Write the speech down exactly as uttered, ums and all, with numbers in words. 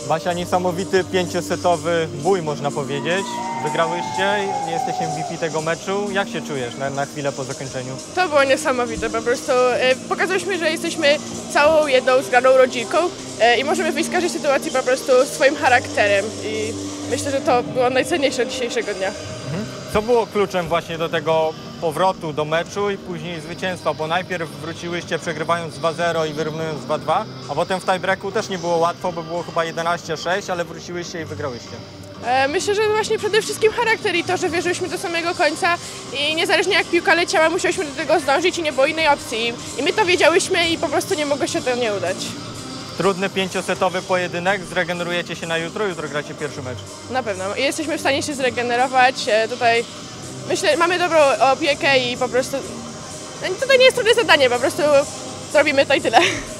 Basia, niesamowity pięciosetowy bój, można powiedzieć. Wygrałyście, jesteś M V P tego meczu. Jak się czujesz na, na chwilę po zakończeniu? To było niesamowite, po prostu e, pokazałyśmy, że jesteśmy całą jedną zgraną rodzinką e, i możemy wyjść z każdej sytuacji po prostu swoim charakterem i myślę, że to było najcenniejsze dzisiejszego dnia. Mhm. Co było kluczem właśnie do tego powrotu do meczu i później zwycięstwa, bo najpierw wróciłyście przegrywając dwa zero i wyrównując dwa dwa, a potem w tiebreaku też nie było łatwo, bo było chyba jedenaście sześć, ale wróciłyście i wygrałyście. E, myślę, że właśnie przede wszystkim charakter i to, że wierzyliśmy do samego końca i niezależnie jak piłka leciała, musieliśmy do tego zdążyć i nie było innej opcji. I my to wiedziałyśmy i po prostu nie mogło się to nie udać. Trudny pięciosetowy pojedynek, zregenerujecie się na jutro, jutro gracie pierwszy mecz. Na pewno. Jesteśmy w stanie się zregenerować. E, tutaj myślę, mamy dobrą opiekę i po prostu tutaj nie jest trudne zadanie, po prostu zrobimy to i tyle.